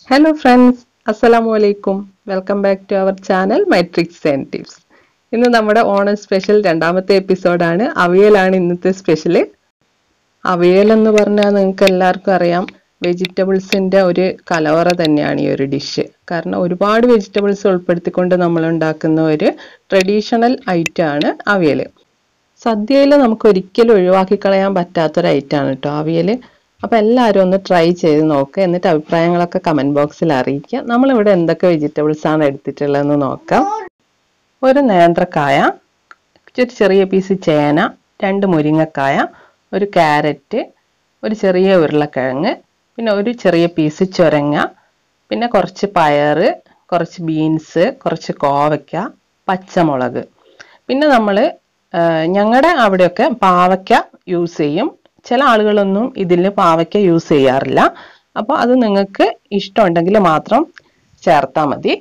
Hello friends, Assalamu alaikum. Welcome back to our channel Matrix and Tips. ഇന്ന് നമ്മുടെ Onam special രണ്ടാമത്തെ എപ്പിസോഡാണ്. അവിയലാണ് ഇന്നത്തെ സ്പെഷ്യൽ. അവിയൽ എന്ന് പറഞ്ഞാൽ നിങ്ങൾക്ക് എല്ലാവർക്കും അറിയാം, വെജിറ്റബിൾസിന്റെ ഒരു കലവറ തന്നെയാണ് ഈ ഒരു ഡിഷ്. കാരണം ഒരുപാട് വെജിറ്റബിൾസ് ഉൾപ്പെടുത്തിക്കൊണ്ട് നമ്മൾ ഉണ്ടാക്കുന്ന ഒരു ട്രഡീഷണൽ ഐറ്റം ആണ് അവിയൽ. സദ്യയിൽ നമുക്ക് ഒരിക്കലും ഒഴിവാക്കി കളയാൻ പറ്റാത്തൊരു ഐറ്റമാണ് കേട്ടോ അവിയൽ. അപ്പോൾ എല്ലാവരും ഒന്ന് ട്രൈ ചെയ്ത് നോക്കുക, എന്നിട്ട് അഭിപ്രായങ്ങളൊക്കെ കമൻറ്റ് ബോക്സിൽ അറിയിക്കുക. നമ്മളിവിടെ എന്തൊക്കെ വെജിറ്റബിൾസ് ആണ് എടുത്തിട്ടുള്ളതെന്ന് നോക്കാം. ഒരു നേന്ത്രക്കായ, ഒരു ചെറിയ പീസ് ചേന, 2 മുരിങ്ങക്കായ, ഒരു ക്യാരറ്റ്, ഒരു ചെറിയ ഉരുളക്കിഴങ്ങ്, പിന്നെ ഒരു ചെറിയ പീസ് ചുരങ്ങ, പിന്നെ കുറച്ച് പയറ്, കുറച്ച് ബീൻസ്, കുറച്ച് കോവയ്ക്ക, പച്ചമുളക്. പിന്നെ നമ്മൾ ഞങ്ങളുടെ അവിടെയൊക്കെ പാവയ്ക്ക യൂസ് ചെയ്യും. ചില ആളുകളൊന്നും ഇതിൽ പാവയ്ക്ക യൂസ് ചെയ്യാറില്ല. അപ്പോൾ അത് നിങ്ങൾക്ക് ഇഷ്ടമുണ്ടെങ്കിൽ മാത്രം ചേർത്താൽ മതി.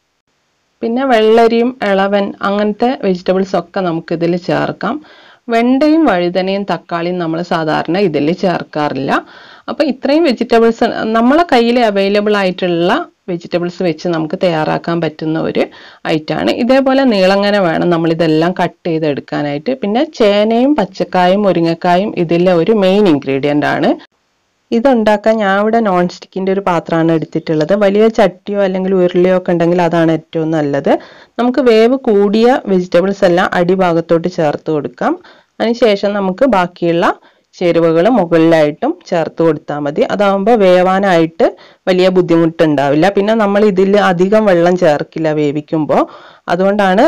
പിന്നെ വെള്ളരിയും ഇളവൻ അങ്ങനത്തെ വെജിറ്റബിൾസ് ഒക്കെ നമുക്ക് ഇതിൽ ചേർക്കാം. വെണ്ടയും വഴുതനയും തക്കാളിയും നമ്മൾ സാധാരണ ഇതിൽ ചേർക്കാറില്ല. അപ്പോൾ ഇത്രയും വെജിറ്റബിൾസ് നമ്മളെ കയ്യിൽ അവൈലബിൾ ആയിട്ടുള്ള വെജിറ്റബിൾസ് വെച്ച് നമുക്ക് തയ്യാറാക്കാൻ പറ്റുന്ന ഒരു ഐറ്റമാണ്. ഇതേപോലെ നീളങ്ങനെ വേണം നമ്മളിതെല്ലാം കട്ട് ചെയ്തെടുക്കാനായിട്ട്. പിന്നെ ചേനയും പച്ചക്കായും മുരിങ്ങക്കായും ഇതിലെ ഒരു മെയിൻ ഇൻഗ്രീഡിയൻ്റ് ആണ്. ഇതുണ്ടാക്കാൻ ഞാൻ ഇവിടെ നോൺ സ്റ്റിക്കിൻ്റെ ഒരു പാത്രമാണ് എടുത്തിട്ടുള്ളത്. വലിയ ചട്ടിയോ അല്ലെങ്കിൽ ഉരുളിയോ ഒക്കെ ഉണ്ടെങ്കിൽ അതാണ് ഏറ്റവും നല്ലത്. നമുക്ക് വേവ് കൂടിയ വെജിറ്റബിൾസ് എല്ലാം അടിഭാഗത്തോട്ട് ചേർത്ത് കൊടുക്കാം. അതിനുശേഷം നമുക്ക് ബാക്കിയുള്ള ചേരുവകൾ മുകളിലായിട്ടും ചേർത്ത് കൊടുത്താൽ മതി. അതാകുമ്പോൾ വേവാനായിട്ട് വലിയ ബുദ്ധിമുട്ടുണ്ടാവില്ല. പിന്നെ നമ്മൾ ഇതിൽ അധികം വെള്ളം ചേർക്കില്ല വേവിക്കുമ്പോൾ. അതുകൊണ്ടാണ്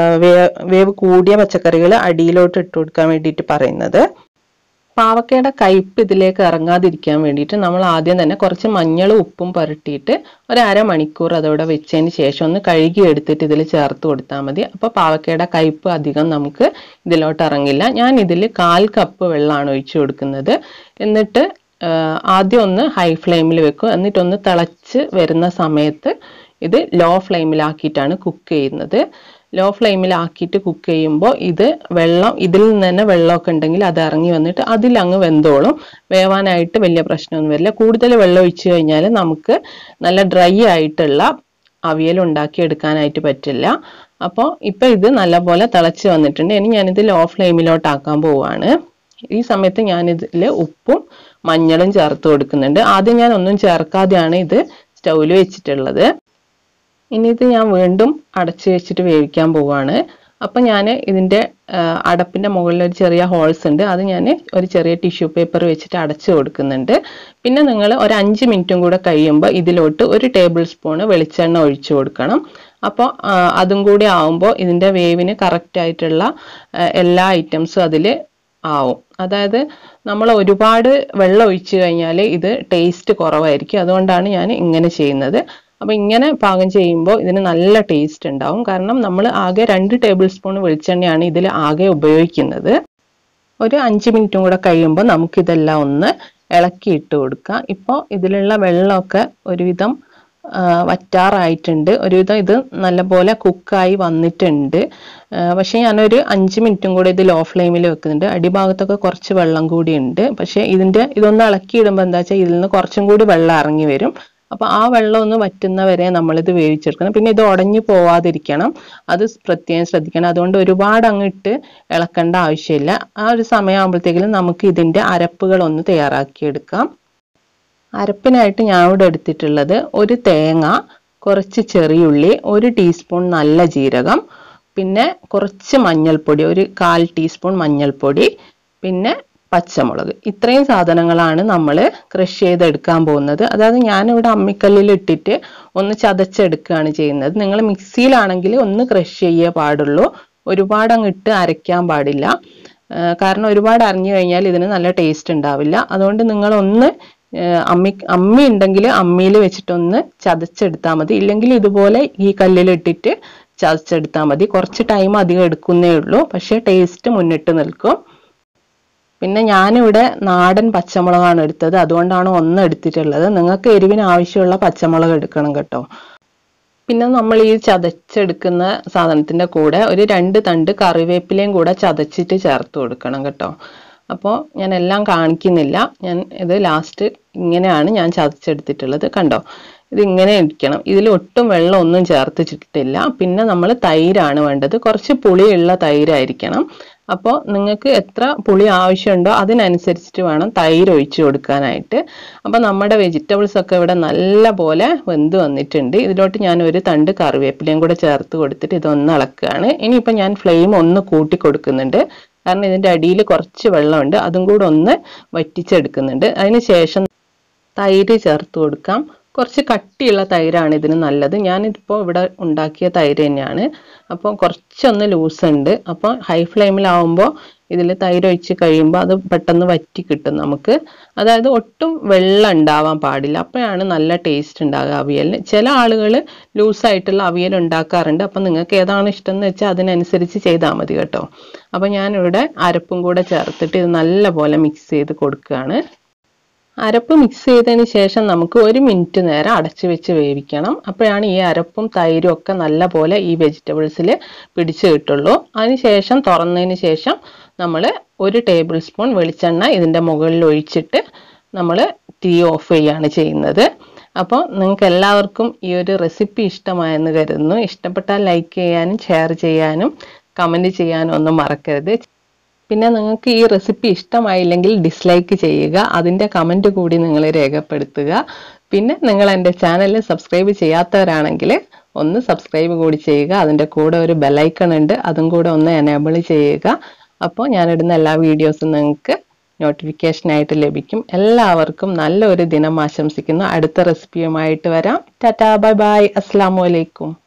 വേവ് കൂടിയ പച്ചക്കറികൾ അടിയിലോട്ട് ഇട്ട് കൊടുക്കാൻ വേണ്ടിയിട്ട് പറയുന്നത്. പാവക്കയുടെ കയ്പ്പ് ഇതിലേക്ക് ഇറങ്ങാതിരിക്കാൻ വേണ്ടിയിട്ട് നമ്മൾ ആദ്യം തന്നെ കുറച്ച് മഞ്ഞളും ഉപ്പും പുരട്ടിയിട്ട് ഒരു അരമണിക്കൂർ അതോടെ വെച്ചതിന് ശേഷം ഒന്ന് കഴുകി എടുത്തിട്ട് ഇതിൽ ചേർത്ത് കൊടുത്താൽ മതി. അപ്പോൾ പാവക്കയുടെ കയ്പ്പ് അധികം നമുക്ക് ഇതിലോട്ട് ഇറങ്ങില്ല. ഞാൻ ഇതിൽ 1/4 കപ്പ് വെള്ളമാണ് ഒഴിച്ചു കൊടുക്കുന്നത്. എന്നിട്ട് ആദ്യം ഒന്ന് ഹൈ ഫ്ലെയിമിൽ വെക്കും. എന്നിട്ടൊന്ന് തിളച്ച് വരുന്ന സമയത്ത് ഇത് ലോ ഫ്ലെയിമിലാക്കിയിട്ടാണ് കുക്ക് ചെയ്യുന്നത്. ലോ ഫ്ലെയിമിലാക്കിയിട്ട് കുക്ക് ചെയ്യുമ്പോൾ ഇതിൽ നിന്ന് തന്നെ വെള്ളമൊക്കെ ഉണ്ടെങ്കിൽ അത് ഇറങ്ങി വന്നിട്ട് അതിലങ്ങ് വെന്തോളും. വേവാനായിട്ട് വലിയ പ്രശ്നമൊന്നും വരില്ല. കൂടുതൽ വെള്ളം ഒഴിച്ചു കഴിഞ്ഞാൽ നമുക്ക് നല്ല ഡ്രൈ ആയിട്ടുള്ള അവിയൽ ഉണ്ടാക്കിയെടുക്കാനായിട്ട് പറ്റില്ല. അപ്പോൾ ഇപ്പം ഇത് നല്ലപോലെ തിളച്ച് വന്നിട്ടുണ്ട്. ഇനി ഞാനിത് ലോ ഫ്ലെയിമിലോട്ടാക്കാൻ പോവുകയാണ്. ഈ സമയത്ത് ഞാനിതിൽ ഉപ്പും മഞ്ഞളും ചേർത്ത് കൊടുക്കുന്നുണ്ട്. ആദ്യം ഞാൻ ഒന്നും ചേർക്കാതെയാണ് ഇത് സ്റ്റൗവിൽ വെച്ചിട്ടുള്ളത്. ഇനി ഇത് ഞാൻ വീണ്ടും അടച്ചു വെച്ചിട്ട് വേവിക്കാൻ പോവുകയാണ്. അപ്പം ഞാൻ ഇതിൻ്റെ അടപ്പിൻ്റെ മുകളിൽ ഒരു ചെറിയ ഹോൾസ് ഉണ്ട്. അത് ഞാൻ ഒരു ചെറിയ ടിഷ്യൂ പേപ്പർ വെച്ചിട്ട് അടച്ചു കൊടുക്കുന്നുണ്ട്. പിന്നെ നിങ്ങൾ ഒരു 5 മിനിറ്റും കൂടെ കഴിയുമ്പോൾ ഇതിലോട്ട് 1 ടേബിൾ സ്പൂണ് വെളിച്ചെണ്ണ ഒഴിച്ചു കൊടുക്കണം. അപ്പോൾ അതും കൂടി ആവുമ്പോൾ ഇതിൻ്റെ വേവിന് കറക്റ്റായിട്ടുള്ള എല്ലാ ഐറ്റംസും അതിൽ ആവും. അതായത് നമ്മൾ ഒരുപാട് വെള്ളം ഒഴിച്ചു കഴിഞ്ഞാൽ ഇത് ടേസ്റ്റ് കുറവായിരിക്കും. അതുകൊണ്ടാണ് ഞാൻ ഇങ്ങനെ ചെയ്യുന്നത്. അപ്പോൾ ഇങ്ങനെ പാകം ചെയ്യുമ്പോൾ ഇതിന് നല്ല ടേസ്റ്റ് ഉണ്ടാവും. കാരണം നമ്മൾ ആകെ 2 ടേബിൾ സ്പൂൺ വെളിച്ചെണ്ണയാണ് ഇതിൽ ആകെ ഉപയോഗിക്കുന്നത്. ഒരു 5 മിനിറ്റും കൂടെ കഴിയുമ്പോൾ നമുക്കിതെല്ലാം ഒന്ന് ഇളക്കിയിട്ട് കൊടുക്കാം. ഇപ്പോൾ ഇതിലുള്ള വെള്ളമൊക്കെ ഒരുവിധം വറ്റാറായിട്ടുണ്ട്. ഒരുവിധം ഇത് നല്ലപോലെ കുക്കായി വന്നിട്ടുണ്ട്. പക്ഷേ ഞാനൊരു 5 മിനിറ്റും കൂടെ ഇത് ലോ ഫ്ലെയിമിൽ വെക്കുന്നുണ്ട്. അടിഭാഗത്തൊക്കെ കുറച്ച് വെള്ളം കൂടി ഉണ്ട്. പക്ഷേ ഇതൊന്ന് ഇളക്കിയിടുമ്പോൾ എന്താ വെച്ചാൽ ഇതിൽ നിന്ന് കുറച്ചും കൂടി വെള്ളം ഇറങ്ങി വരും. അപ്പോൾ ആ വെള്ളം ഒന്ന് വറ്റുന്നവരെ നമ്മളിത് വേവിച്ചെടുക്കണം. പിന്നെ ഇത് ഉടഞ്ഞു പോവാതിരിക്കണം, അത് പ്രത്യേകം ശ്രദ്ധിക്കണം. അതുകൊണ്ട് ഒരുപാട് അങ്ങിട്ട് ഇളക്കേണ്ട ആവശ്യമില്ല. ആ ഒരു സമയമാകുമ്പോഴത്തേക്കും നമുക്ക് ഇതിൻ്റെ അരപ്പുകളൊന്ന് തയ്യാറാക്കിയെടുക്കാം. അരപ്പിനായിട്ട് ഞാൻ ഇവിടെ എടുത്തിട്ടുള്ളത് 1 തേങ്ങ, കുറച്ച് ചെറിയുള്ളി, 1 ടീസ്പൂൺ നല്ല ജീരകം, പിന്നെ കുറച്ച് മഞ്ഞൾപ്പൊടി, ഒരു 1/4 ടീസ്പൂൺ മഞ്ഞൾപ്പൊടി, പിന്നെ പച്ചമുളക്. ഇത്രയും സാധനങ്ങളാണ് നമ്മൾ ക്രഷ് ചെയ്തെടുക്കാൻ പോകുന്നത്. അതായത് ഞാനിവിടെ അമ്മിക്കല്ലിൽ ഇട്ടിട്ട് ഒന്ന് ചതച്ചെടുക്കുകയാണ് ചെയ്യുന്നത്. നിങ്ങൾ മിക്സിയിലാണെങ്കിൽ ഒന്ന് ക്രഷ് ചെയ്യേ പാടുള്ളൂ. ഒരുപാട് അങ്ങിട്ട് അരയ്ക്കാൻ പാടില്ല. കാരണം ഒരുപാട് അരഞ്ഞു കഴിഞ്ഞാൽ ഇതിന് നല്ല ടേസ്റ്റ് ഉണ്ടാവില്ല. അതുകൊണ്ട് നിങ്ങളൊന്ന് അമ്മി ഉണ്ടെങ്കിൽ അമ്മിയിൽ വെച്ചിട്ടൊന്ന് ചതച്ചെടുത്താൽ മതി. ഇല്ലെങ്കിൽ ഇതുപോലെ ഈ കല്ലിലിട്ടിട്ട് ചതച്ചെടുത്താൽ മതി. കുറച്ച് ടൈം അധികം എടുക്കുന്നേ ഉള്ളൂ, പക്ഷേ ടേസ്റ്റ് മുന്നിട്ട് നിൽക്കും. പിന്നെ ഞാനിവിടെ നാടൻ പച്ചമുളകാണ് എടുത്തത്. അതുകൊണ്ടാണ് 1 എടുത്തിട്ടുള്ളത്. നിങ്ങൾക്ക് എരിവിന് ആവശ്യമുള്ള പച്ചമുളക് എടുക്കണം കേട്ടോ. പിന്നെ നമ്മൾ ഈ ചതച്ചെടുക്കുന്ന സാധനത്തിൻ്റെ കൂടെ ഒരു 2 തണ്ട് കറിവേപ്പിലയും കൂടെ ചതച്ചിട്ട് ചേർത്ത് കൊടുക്കണം കേട്ടോ. അപ്പോൾ ഞാൻ എല്ലാം കാണിക്കുന്നില്ല. ഞാൻ ഇത് ലാസ്റ്റ് ഇങ്ങനെയാണ് ഞാൻ ചതച്ചെടുത്തിട്ടുള്ളത്. കണ്ടോ, ഇതിങ്ങനെ ഇരിക്കണം. ഇതിൽ ഒട്ടും വെള്ളം ഒന്നും ചേർത്തിട്ടില്ല. പിന്നെ നമ്മൾ തൈരാണ് വേണ്ടത്. കുറച്ച് പുളിയുള്ള തൈരായിരിക്കണം. അപ്പോൾ നിങ്ങൾക്ക് എത്ര പുളി ആവശ്യമുണ്ടോ അതിനനുസരിച്ചിട്ട് വേണം തൈര് ഒഴിച്ചു കൊടുക്കാനായിട്ട്. അപ്പോൾ നമ്മുടെ വെജിറ്റബിൾസ് ഒക്കെ ഇവിടെ നല്ല പോലെ വെന്ത് വന്നിട്ടുണ്ട്. ഇതിലോട്ട് ഞാൻ ഒരു തണ്ട് കറിവേപ്പിലയും കൂടെ ചേർത്ത് കൊടുത്തിട്ട് ഇതൊന്ന് ഇളക്കുകയാണ്. ഇനിയിപ്പോൾ ഞാൻ ഫ്ലെയിം ഒന്ന് കൂട്ടി കൊടുക്കുന്നുണ്ട്. കാരണം ഇതിൻ്റെ അടിയിൽ കുറച്ച് വെള്ളമുണ്ട്, അതും കൂടെ ഒന്ന് വറ്റിച്ചെടുക്കുന്നുണ്ട്. അതിന് ശേഷം തൈര് ചേർത്ത് കൊടുക്കാം. കുറച്ച് കട്ടിയുള്ള തൈരാണ് ഇതിന് നല്ലത്. ഞാനിപ്പോൾ ഇവിടെ ഉണ്ടാക്കിയ തൈര് തന്നെയാണ്. അപ്പോൾ കുറച്ചൊന്ന് ലൂസുണ്ട്. അപ്പോൾ ഹൈ ഫ്ലെയിമിലാവുമ്പോൾ ഇതിൽ തൈര് ഒഴിച്ച് കഴിയുമ്പോൾ അത് പെട്ടെന്ന് വറ്റി കിട്ടും നമുക്ക്. അതായത് ഒട്ടും വെള്ളം ഉണ്ടാവാൻ പാടില്ല. അപ്പോഴാണ് നല്ല ടേസ്റ്റ് ഉണ്ടാകുക അവിയലിന്. ചില ആളുകൾ ലൂസായിട്ടുള്ള അവിയൽ ഉണ്ടാക്കാറുണ്ട്. അപ്പം നിങ്ങൾക്ക് ഏതാണ് ഇഷ്ടം എന്ന് വെച്ചാൽ അതിനനുസരിച്ച് ചെയ്താൽ മതി കേട്ടോ. അപ്പോൾ ഞാനിവിടെ അരപ്പും കൂടെ ചേർത്തിട്ട് ഇത് നല്ലപോലെ മിക്സ് ചെയ്ത് കൊടുക്കുകയാണ്. അരപ്പ് മിക്സ് ചെയ്തതിന് ശേഷം നമുക്ക് 1 മിനിറ്റ് നേരം അടച്ചു വെച്ച് വേവിക്കണം. അപ്പോഴാണ് ഈ അരപ്പും തൈരും ഒക്കെ നല്ല പോലെ ഈ വെജിറ്റബിൾസിൽ പിടിച്ചു കിട്ടുള്ളൂ. അതിന് ശേഷം തുറന്നതിന് ശേഷം നമ്മൾ 1 ടേബിൾ സ്പൂൺ വെളിച്ചെണ്ണ ഇതിൻ്റെ മുകളിൽ ഒഴിച്ചിട്ട് നമ്മൾ തീ ഓഫ് ചെയ്യുകയാണ് ചെയ്യുന്നത്. അപ്പോൾ നിങ്ങൾക്ക് എല്ലാവർക്കും ഈ ഒരു റെസിപ്പി ഇഷ്ടമായെന്ന് കരുതുന്നു. ഇഷ്ടപ്പെട്ടാൽ ലൈക്ക് ചെയ്യാനും ഷെയർ ചെയ്യാനും കമൻറ്റ് ചെയ്യാനും ഒന്നും മറക്കരുത്. പിന്നെ നിങ്ങൾക്ക് ഈ റെസിപ്പി ഇഷ്ടമായില്ലെങ്കിൽ ഡിസ്ലൈക്ക് ചെയ്യുക. അതിൻ്റെ കമൻറ്റ് കൂടി നിങ്ങൾ രേഖപ്പെടുത്തുക. പിന്നെ നിങ്ങൾ എൻ്റെ ചാനൽ സബ്സ്ക്രൈബ് ചെയ്യാത്തവരാണെങ്കിൽ ഒന്ന് സബ്സ്ക്രൈബ് കൂടി ചെയ്യുക. അതിൻ്റെ കൂടെ ഒരു ബെല്ലൈക്കൺ ഉണ്ട്, അതും കൂടെ ഒന്ന് എനേബിൾ ചെയ്യുക. അപ്പോൾ ഞാനിടുന്ന എല്ലാ വീഡിയോസും നിങ്ങൾക്ക് നോട്ടിഫിക്കേഷനായിട്ട് ലഭിക്കും. എല്ലാവർക്കും നല്ലൊരു ദിനം ആശംസിക്കുന്നു. അടുത്ത റെസിപ്പിയുമായിട്ട് വരാം. ടാറ്റാ, ബൈ ബൈ, അസ്സലാമു അലൈക്കും.